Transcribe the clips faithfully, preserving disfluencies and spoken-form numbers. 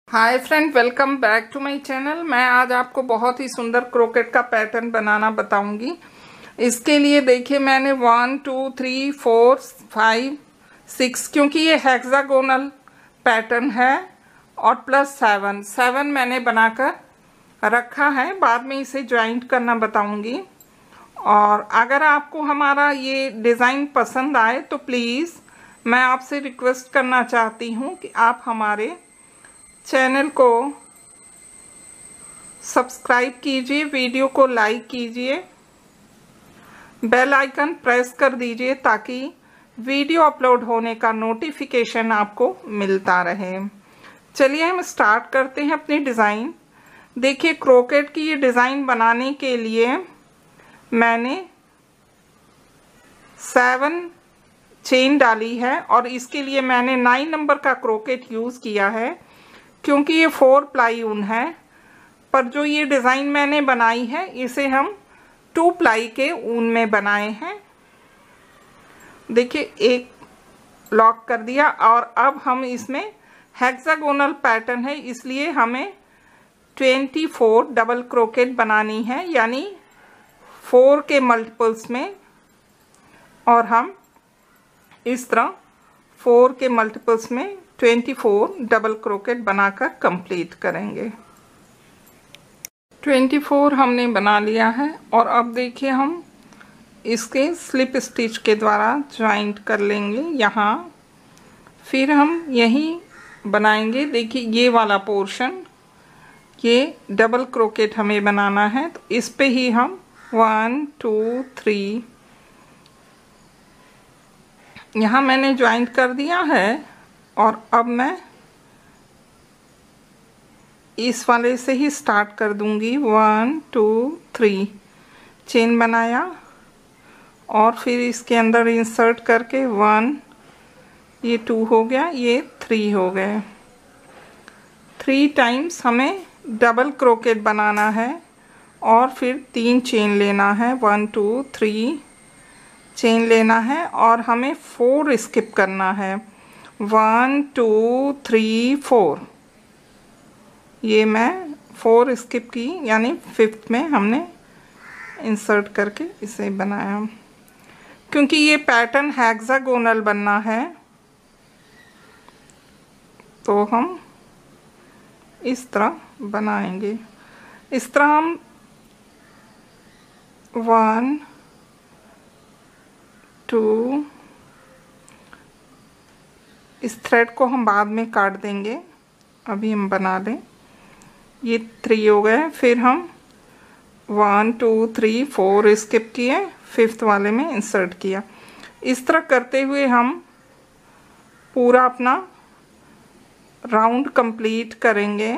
Hi friend, welcome back to my channel. मैं आज आपको बहुत ही सुंदर क्रोकेट का पैटर्न बनाना बताऊंगी। इसके लिए देखिए मैंने one two three four five six, क्योंकि ये हेक्सागोनल पैटर्न है, और प्लस सेवन सेवन मैंने बनाकर रखा है। बाद में इसे ज्वाइंट करना बताऊंगी। और अगर आपको हमारा ये डिज़ाइन पसंद आए तो प्लीज़ मैं आपसे रिक्वेस्ट करना चाहती हूँ कि आप हमारे चैनल को सब्सक्राइब कीजिए, वीडियो को लाइक कीजिए, बेल आइकन प्रेस कर दीजिए ताकि वीडियो अपलोड होने का नोटिफिकेशन आपको मिलता रहे। चलिए हम स्टार्ट करते हैं अपनी डिज़ाइन। देखिए क्रोकेट की ये डिज़ाइन बनाने के लिए मैंने सेवन चेन डाली है, और इसके लिए मैंने नाइन नंबर का क्रोकेट यूज़ किया है क्योंकि ये फोर प्लाई ऊन है। पर जो ये डिज़ाइन मैंने बनाई है इसे हम टू प्लाई के ऊन में बनाए हैं। देखिए एक लॉक कर दिया, और अब हम इसमें हेक्सागोनल पैटर्न है इसलिए हमें ट्वेंटी फोर डबल क्रोकेट बनानी है, यानी फोर के मल्टीपल्स में। और हम इस तरह फोर के मल्टीपल्स में ट्वेंटी फोर डबल क्रोकेट बनाकर कंप्लीट करेंगे। ट्वेंटी फोर हमने बना लिया है, और अब देखिए हम इसके स्लिप स्टिच के द्वारा ज्वाइंट कर लेंगे यहाँ। फिर हम यहीं बनाएंगे। देखिए ये वाला पोर्शन, ये डबल क्रोकेट हमें बनाना है, तो इस पे ही हम वन टू थ्री यहाँ मैंने ज्वाइंट कर दिया है। और अब मैं इस वाले से ही स्टार्ट कर दूंगी। वन टू थ्री चेन बनाया, और फिर इसके अंदर इंसर्ट करके वन, ये टू हो गया, ये थ्री हो गए। थ्री टाइम्स हमें डबल क्रोकेट बनाना है, और फिर तीन चेन लेना है। वन टू थ्री चेन लेना है, और हमें फोर स्किप करना है। वन टू थ्री फोर, ये मैं फोर स्किप की, यानी फिफ्थ में हमने इंसर्ट करके इसे बनाया। क्योंकि ये पैटर्न हेक्सागोनल बनना है तो हम इस तरह बनाएंगे। इस तरह हम वन टू, इस थ्रेड को हम बाद में काट देंगे, अभी हम बना लें। ये थ्री हो गए, फिर हम one two three four skip किए, फिफ्थ वाले में इंसर्ट किया। इस तरह करते हुए हम पूरा अपना राउंड कंप्लीट करेंगे।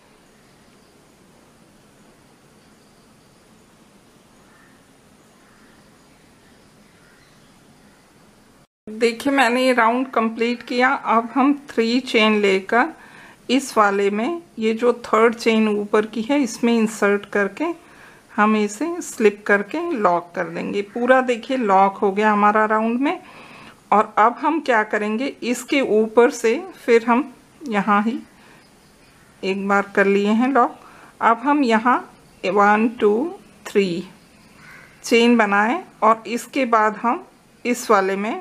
देखिए मैंने ये राउंड कंप्लीट किया। अब हम थ्री चेन लेकर इस वाले में, ये जो थर्ड चेन ऊपर की है इसमें इंसर्ट करके हम इसे स्लिप करके लॉक कर देंगे। पूरा देखिए लॉक हो गया हमारा राउंड में। और अब हम क्या करेंगे, इसके ऊपर से फिर हम यहाँ ही एक बार कर लिए हैं लॉक। अब हम यहाँ वन टू थ्री चेन बनाएं, और इसके बाद हम इस वाले में,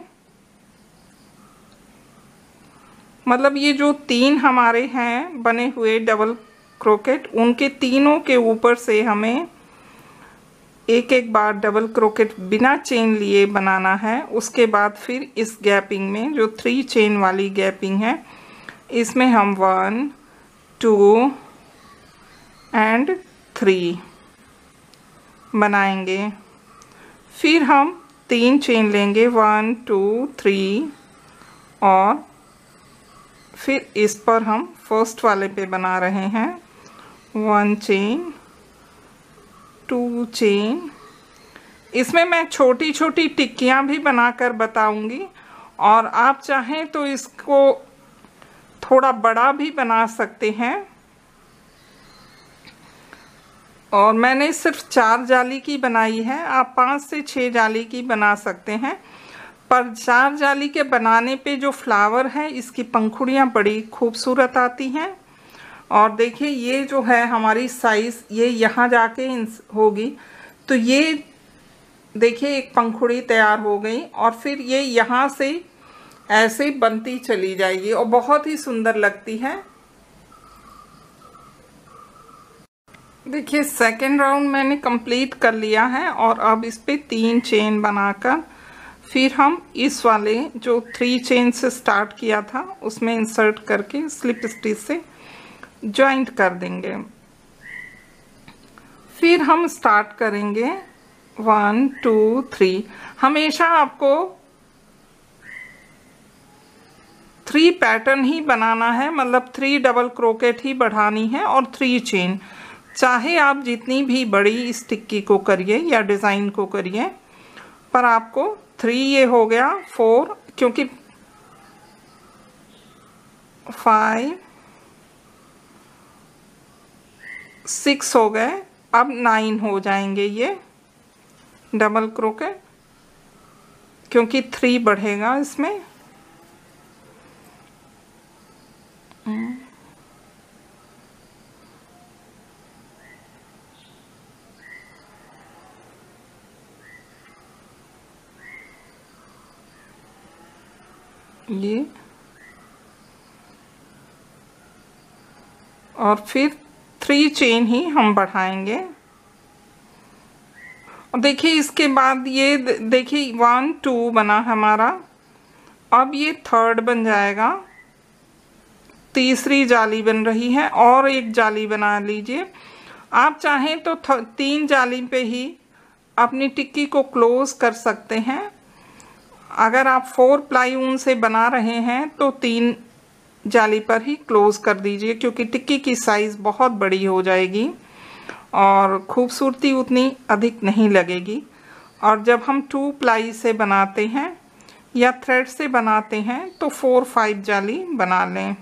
मतलब ये जो तीन हमारे हैं बने हुए डबल क्रोकेट, उनके तीनों के ऊपर से हमें एक एक बार डबल क्रोकेट बिना चेन लिए बनाना है। उसके बाद फिर इस गैपिंग में, जो थ्री चेन वाली गैपिंग है, इसमें हम वन टू एंड थ्री बनाएंगे। फिर हम तीन चेन लेंगे, वन टू थ्री, और फिर इस पर हम फर्स्ट वाले पे बना रहे हैं वन चेन, टू चेन। इसमें मैं छोटी छोटी टिक्कियाँ भी बनाकर बताऊंगी, और आप चाहें तो इसको थोड़ा बड़ा भी बना सकते हैं। और मैंने सिर्फ चार जाली की बनाई है, आप पाँच से छः जाली की बना सकते हैं। पर चार जाली के बनाने पे जो फ्लावर है इसकी पंखुड़ियाँ बड़ी खूबसूरत आती हैं। और देखिए ये जो है हमारी साइज़ ये यहाँ जाके होगी, तो ये देखिए एक पंखुड़ी तैयार हो गई और फिर ये यहाँ से ऐसे बनती चली जाएगी और बहुत ही सुंदर लगती है। देखिए सेकेंड राउंड मैंने कंप्लीट कर लिया है और अब इस पे तीन चेन बनाकर फिर हम इस वाले जो थ्री चेन से स्टार्ट किया था उसमें इंसर्ट करके स्लिप स्टिच से जॉइंट कर देंगे। फिर हम स्टार्ट करेंगे वन टू थ्री। हमेशा आपको थ्री पैटर्न ही बनाना है, मतलब थ्री डबल क्रोकेट ही बढ़ानी है और थ्री चेन, चाहे आप जितनी भी बड़ी इस टिक्की को करिए या डिज़ाइन को करिए, पर आपको थ्री ये हो गया, फोर क्योंकि फाइव सिक्स हो गए, अब नाइन हो जाएंगे ये डबल क्रोकेट क्योंकि थ्री बढ़ेगा इसमें। ये और फिर थ्री चेन ही हम बढ़ाएंगे। और देखिए इसके बाद ये देखिए वन टू बना हमारा, अब ये थर्ड बन जाएगा, तीसरी जाली बन रही है और एक जाली बना लीजिए। आप चाहें तो तीन जाली पे ही अपनी टिक्की को क्लोज कर सकते हैं। अगर आप फोर प्लाई ऊन से बना रहे हैं तो तीन जाली पर ही क्लोज कर दीजिए क्योंकि टिक्की की साइज़ बहुत बड़ी हो जाएगी और खूबसूरती उतनी अधिक नहीं लगेगी। और जब हम टू प्लाई से बनाते हैं या थ्रेड से बनाते हैं तो फोर फाइव जाली बना लें।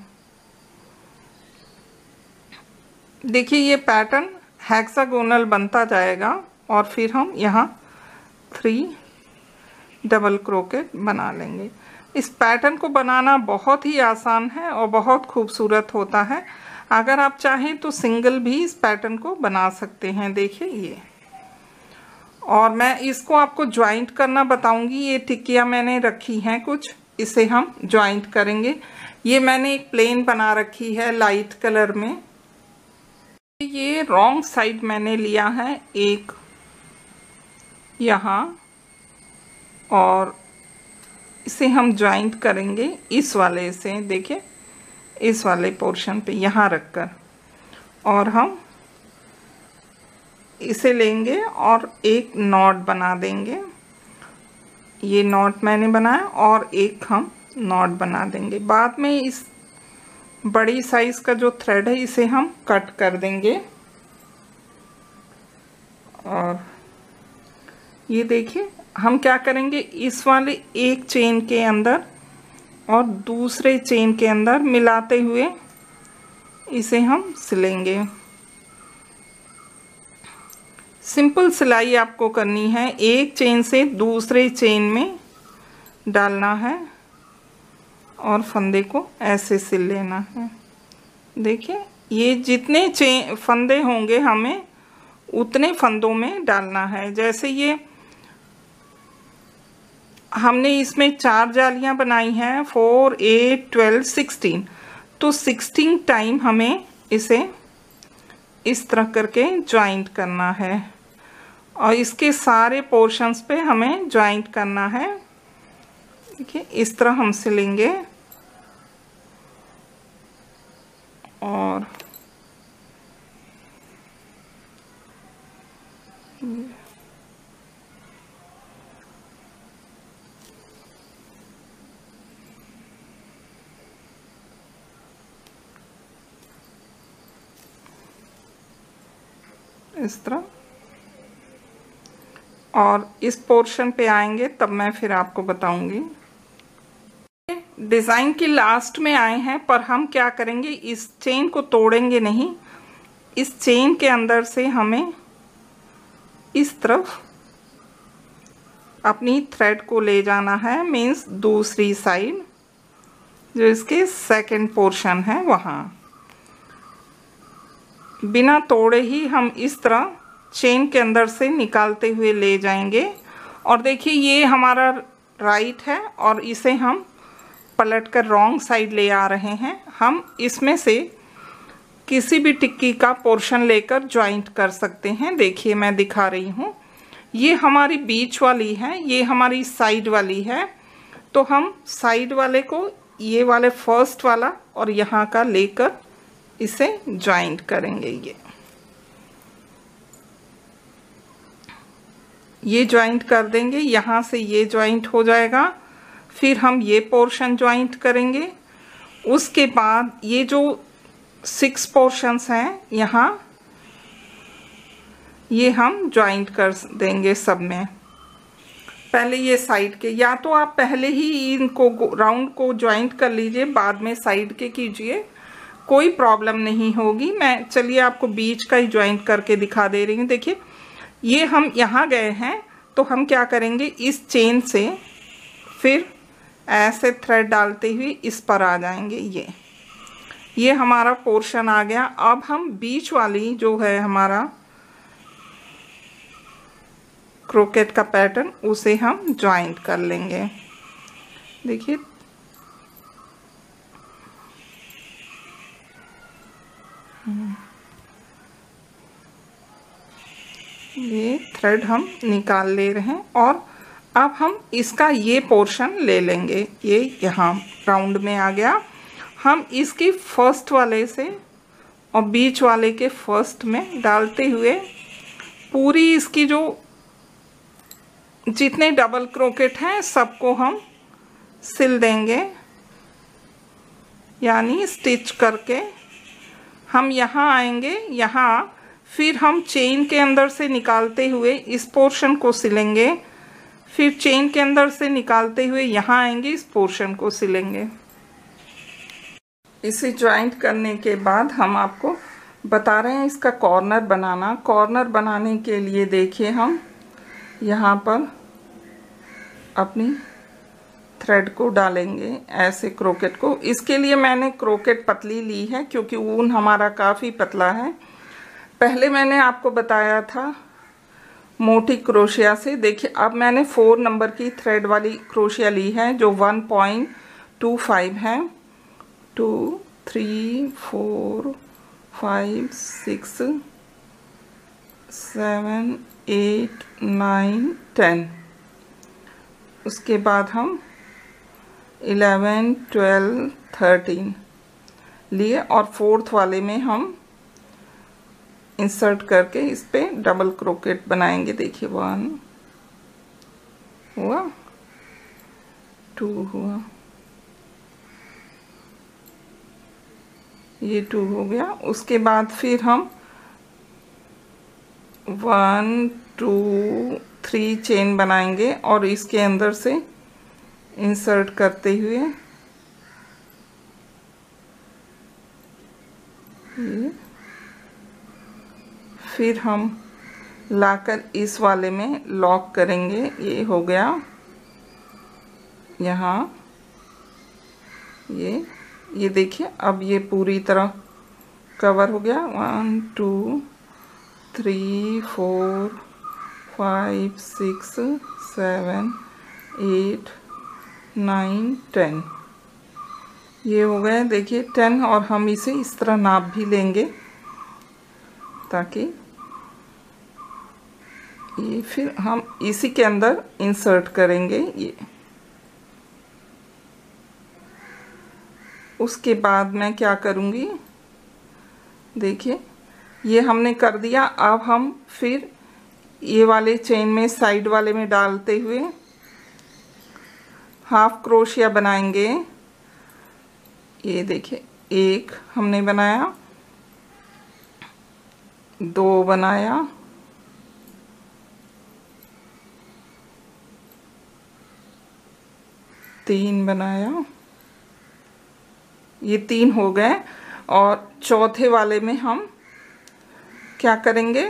देखिए ये पैटर्न हेक्सागोनल बनता जाएगा और फिर हम यहाँ थ्री डबल क्रोकेट बना लेंगे। इस पैटर्न को बनाना बहुत ही आसान है और बहुत खूबसूरत होता है। अगर आप चाहें तो सिंगल भी इस पैटर्न को बना सकते हैं। देखिए ये, और मैं इसको आपको ज्वाइंट करना बताऊंगी। ये टिक्कियाँ मैंने रखी हैं कुछ, इसे हम ज्वाइंट करेंगे। ये मैंने एक प्लेन बना रखी है लाइट कलर में। ये रॉन्ग साइड मैंने लिया है एक यहाँ, और इसे हम ज्वाइंट करेंगे इस वाले से, देखिए इस वाले पोर्शन पे यहाँ रखकर, और हम इसे लेंगे और एक नॉट बना देंगे। ये नॉट मैंने बनाया और एक हम नॉट बना देंगे। बाद में इस बड़ी साइज का जो थ्रेड है इसे हम कट कर देंगे। और ये देखिए हम क्या करेंगे, इस वाले एक चेन के अंदर और दूसरे चेन के अंदर मिलाते हुए इसे हम सिलेंगे। सिंपल सिलाई आपको करनी है, एक चेन से दूसरे चेन में डालना है और फंदे को ऐसे सिल लेना है। देखिए ये जितने चेन फंदे होंगे हमें उतने फंदों में डालना है। जैसे ये हमने इसमें चार जालियां बनाई हैं, फोर एट ट्वेल्व सिक्सटीन, तो सिक्सटीन टाइम हमें इसे इस तरह करके ज्वाइंट करना है और इसके सारे पोर्शंस पे हमें ज्वाइंट करना है। देखिए इस तरह हम सिलेंगे और इस तरह, और इस पोर्शन पे आएंगे तब मैं फिर आपको बताऊंगी। डिज़ाइन की लास्ट में आए हैं, पर हम क्या करेंगे, इस चेन को तोड़ेंगे नहीं। इस चेन के अंदर से हमें इस तरफ अपनी थ्रेड को ले जाना है, मीन्स दूसरी साइड जो इसके सेकंड पोर्शन है वहाँ। बिना तोड़े ही हम इस तरह चेन के अंदर से निकालते हुए ले जाएंगे। और देखिए ये हमारा राइट है और इसे हम पलट कर रॉन्ग साइड ले आ रहे हैं। हम इसमें से किसी भी टिक्की का पोर्शन लेकर ज्वाइंट कर सकते हैं। देखिए मैं दिखा रही हूँ, ये हमारी बीच वाली है, ये हमारी साइड वाली है। तो हम साइड वाले को ये वाले फर्स्ट वाला और यहाँ का लेकर इसे ज्वाइंट करेंगे। ये ये ज्वाइंट कर देंगे, यहाँ से ये ज्वाइंट हो जाएगा। फिर हम ये पोर्शन ज्वाइंट करेंगे। उसके बाद ये जो सिक्स पोर्शंस हैं यहाँ, ये हम ज्वाइंट कर देंगे सब में। पहले ये साइड के, या तो आप पहले ही इनको राउंड को ज्वाइंट कर लीजिए, बाद में साइड के कीजिए, कोई प्रॉब्लम नहीं होगी। मैं चलिए आपको बीच का ही ज्वाइंट करके दिखा दे रही हूँ। देखिए ये हम यहाँ गए हैं, तो हम क्या करेंगे, इस चेन से फिर ऐसे थ्रेड डालते हुए इस पर आ जाएंगे। ये ये हमारा पोर्शन आ गया। अब हम बीच वाली जो है हमारा क्रोकेट का पैटर्न, उसे हम ज्वाइंट कर लेंगे। देखिए ये थ्रेड हम निकाल ले रहे हैं और अब हम इसका ये पोर्शन ले लेंगे। ये यहाँ राउंड में आ गया। हम इसकी फर्स्ट वाले से और बीच वाले के फर्स्ट में डालते हुए पूरी इसकी जो जितने डबल क्रोकेट हैं सबको हम सिल देंगे, यानी स्टिच करके हम यहाँ आएंगे। यहाँ फिर हम चेन के अंदर से निकालते हुए इस पोर्शन को सिलेंगे, फिर चेन के अंदर से निकालते हुए यहाँ आएंगे, इस पोर्शन को सिलेंगे। इसे ज्वाइंट करने के बाद हम आपको बता रहे हैं इसका कॉर्नर बनाना। कॉर्नर बनाने के लिए देखिए हम यहाँ पर अपनी थ्रेड को डालेंगे, ऐसे क्रोकेट को। इसके लिए मैंने क्रोकेट पतली ली है क्योंकि ऊन हमारा काफ़ी पतला है। पहले मैंने आपको बताया था मोटी क्रोशिया से। देखिए अब मैंने फोर नंबर की थ्रेड वाली क्रोशिया ली है जो वन पॉइंट टू फाइव है। Two three four five six seven eight nine ten. उसके बाद हम इलेवन ट्वेल्व थर्टीन लिए और फोर्थ वाले में हम इंसर्ट करके इस पे डबल क्रोकेट बनाएंगे। देखिए वन हुआ, टू हुआ, ये टू हो गया। उसके बाद फिर हम वन टू थ्री चेन बनाएंगे और इसके अंदर से इंसर्ट करते हुए ये फिर हम लाकर इस वाले में लॉक करेंगे। ये हो गया यहाँ, ये ये देखिए अब ये पूरी तरह कवर हो गया। One two three four five six seven eight nine ten, ये हो गए देखिए टेन। और हम इसे इस तरह नाप भी लेंगे ताकि ये फिर हम इसी के अंदर इंसर्ट करेंगे ये। उसके बाद मैं क्या करूँगी, देखिए ये हमने कर दिया। अब हम फिर ये वाले चेन में साइड वाले में डालते हुए हाफ क्रोशिया बनाएंगे। ये देखिए एक हमने बनाया, दो बनाया, तीन बनाया, ये तीन हो गए। और चौथे वाले में हम क्या करेंगे,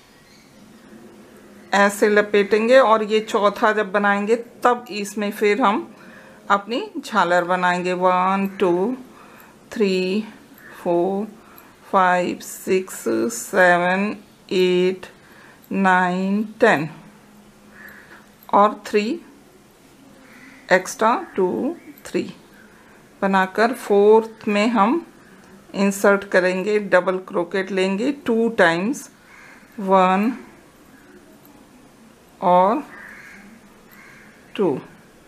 ऐसे लपेटेंगे और ये चौथा जब बनाएंगे तब इसमें फिर हम अपनी झालर बनाएंगे। One two three four five six seven eight nine ten और थ्री एक्स्ट्रा टू थ्री बनाकर फोर्थ में हम इंसर्ट करेंगे। डबल क्रोकेट लेंगे टू टाइम्स, वन और टू,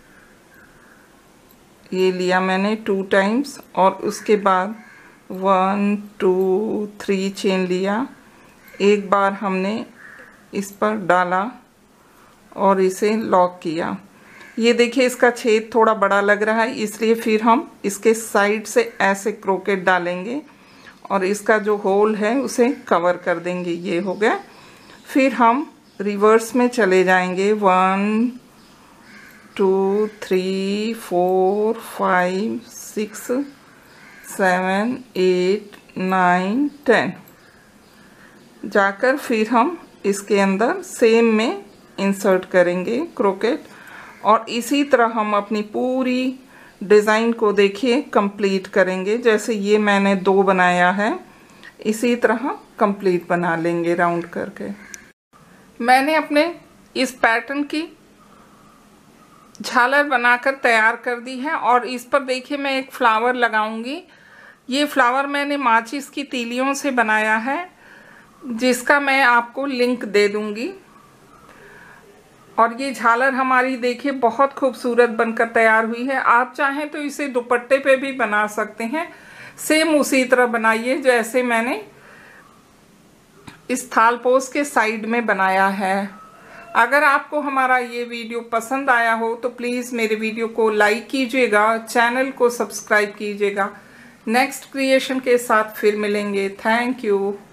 ये लिया मैंने टू टाइम्स, और उसके बाद वन टू थ्री चेन लिया। एक बार हमने इस पर डाला और इसे लॉक किया। ये देखिए इसका छेद थोड़ा बड़ा लग रहा है, इसलिए फिर हम इसके साइड से ऐसे क्रोकेट डालेंगे और इसका जो होल है उसे कवर कर देंगे। ये हो गया। फिर हम रिवर्स में चले जाएंगे। One two three four five six seven eight nine ten जाकर फिर हम इसके अंदर सेम में इंसर्ट करेंगे क्रोकेट, और इसी तरह हम अपनी पूरी डिज़ाइन को देखिए कंप्लीट करेंगे। जैसे ये मैंने दो बनाया है, इसी तरह कंप्लीट बना लेंगे राउंड करके। मैंने अपने इस पैटर्न की झालर बनाकर तैयार कर दी है, और इस पर देखिए मैं एक फ्लावर लगाऊंगी। ये फ्लावर मैंने माचिस की तीलियों से बनाया है, जिसका मैं आपको लिंक दे दूंगी। और ये झालर हमारी देखिए बहुत खूबसूरत बनकर तैयार हुई है। आप चाहें तो इसे दुपट्टे पे भी बना सकते हैं। सेम उसी तरह बनाइए जैसे मैंने इस थालपोश के साइड में बनाया है। अगर आपको हमारा ये वीडियो पसंद आया हो तो प्लीज़ मेरे वीडियो को लाइक कीजिएगा, चैनल को सब्सक्राइब कीजिएगा। नेक्स्ट क्रिएशन के साथ फिर मिलेंगे। Thank you.